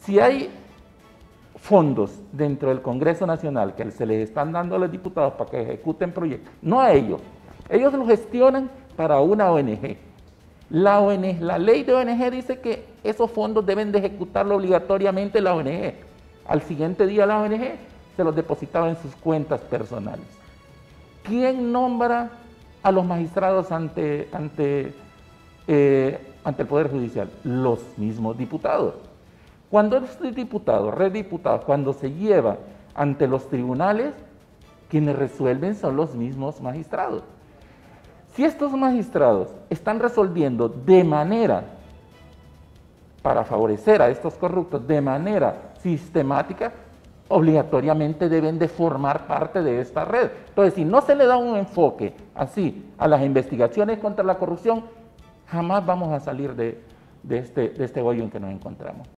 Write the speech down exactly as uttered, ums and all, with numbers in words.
Si hay fondos dentro del Congreso Nacional que se les están dando a los diputados para que ejecuten proyectos, no a ellos, ellos lo gestionan para una O N G. La, O N G, la ley de O N G dice que esos fondos deben de ejecutarlo obligatoriamente la O N G. Al siguiente día la O N G se los depositaba en sus cuentas personales. ¿Quién nombra a los magistrados ante, ante, eh, ante el Poder Judicial? Los mismos diputados. Cuando este diputado, rediputado, cuando se lleva ante los tribunales, quienes resuelven son los mismos magistrados. Si estos magistrados están resolviendo de manera, para favorecer a estos corruptos, de manera sistemática, obligatoriamente deben de formar parte de esta red. Entonces, si no se le da un enfoque así a las investigaciones contra la corrupción, jamás vamos a salir de, de, este, de este hoyo en que nos encontramos.